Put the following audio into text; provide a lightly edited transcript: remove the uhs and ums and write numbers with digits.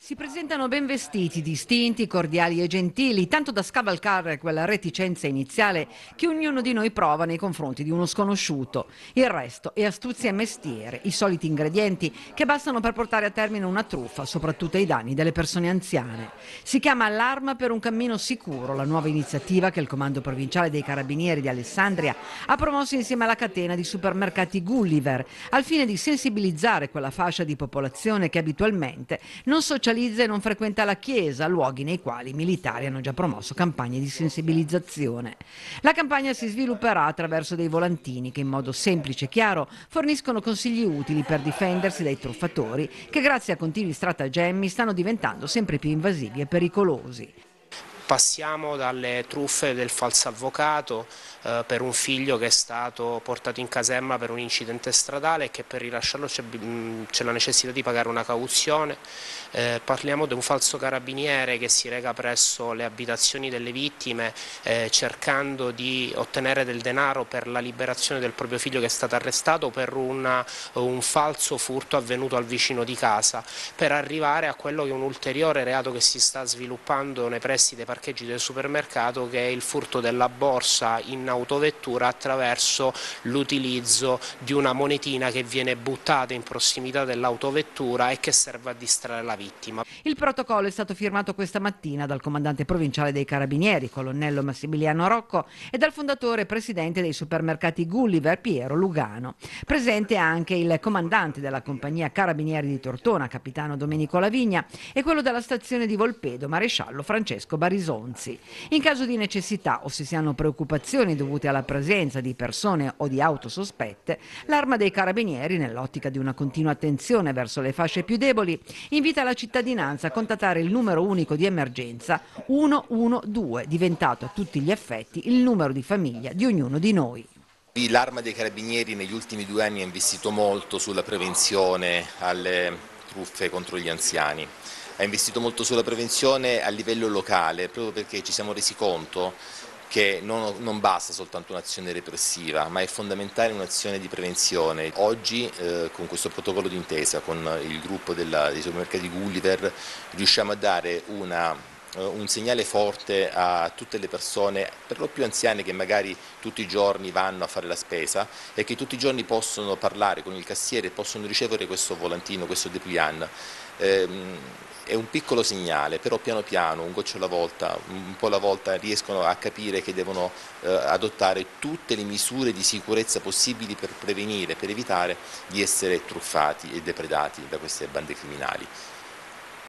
Si presentano ben vestiti, distinti, cordiali e gentili, tanto da scavalcare quella reticenza iniziale che ognuno di noi prova nei confronti di uno sconosciuto. Il resto è astuzia e mestiere, i soliti ingredienti che bastano per portare a termine una truffa, soprattutto ai danni delle persone anziane. Si chiama L'arma per un cammino sicuro, la nuova iniziativa che il Comando Provinciale dei Carabinieri di Alessandria ha promosso insieme alla catena di supermercati Gulliver, al fine di sensibilizzare quella fascia di popolazione che abitualmente non socializza e non frequenta la chiesa, luoghi nei quali i militari hanno già promosso campagne di sensibilizzazione. La campagna si svilupperà attraverso dei volantini che in modo semplice e chiaro forniscono consigli utili per difendersi dai truffatori che grazie a continui stratagemmi stanno diventando sempre più invasivi e pericolosi. Passiamo dalle truffe del falso avvocato per un figlio che è stato portato in caserma per un incidente stradale e che per rilasciarlo c'è la necessità di pagare una cauzione. Parliamo di un falso carabiniere che si reca presso le abitazioni delle vittime cercando di ottenere del denaro per la liberazione del proprio figlio che è stato arrestato per un falso furto avvenuto al vicino di casa, per arrivare a quello che è un ulteriore reato che si sta sviluppando nei pressi dei parcheggi del supermercato, che è il furto della borsa in autovettura attraverso l'utilizzo di una monetina che viene buttata in prossimità dell'autovettura e che serve a distrarre la vittima. Il protocollo è stato firmato questa mattina dal comandante provinciale dei Carabinieri, colonnello Massimiliano Rocco, e dal fondatore e presidente dei supermercati Gulliver, Piero Lugano. Presente anche il comandante della compagnia Carabinieri di Tortona, capitano Domenico Lavigna, e quello della stazione di Volpedo, maresciallo Francesco Barisonzi. In caso di necessità o se si hanno preoccupazioni dovute alla presenza di persone o di auto sospette, l'Arma dei Carabinieri, nell'ottica di una continua attenzione verso le fasce più deboli, invita la cittadinanza a contattare il numero unico di emergenza 112, diventato a tutti gli effetti il numero di famiglia di ognuno di noi. L'Arma dei Carabinieri negli ultimi 2 anni ha investito molto sulla prevenzione alle truffe contro gli anziani. Ha investito molto sulla prevenzione a livello locale, proprio perché ci siamo resi conto che non basta soltanto un'azione repressiva, ma è fondamentale un'azione di prevenzione. Oggi con questo protocollo d'intesa con il gruppo dei supermercati Gulliver riusciamo a dare un segnale forte a tutte le persone, per lo più anziane, che magari tutti i giorni vanno a fare la spesa e che tutti i giorni possono parlare con il cassiere e possono ricevere questo volantino, questo dépliant. È un piccolo segnale, però piano piano, un goccio alla volta, un po' alla volta, riescono a capire che devono adottare tutte le misure di sicurezza possibili per prevenire, per evitare di essere truffati e depredati da queste bande criminali.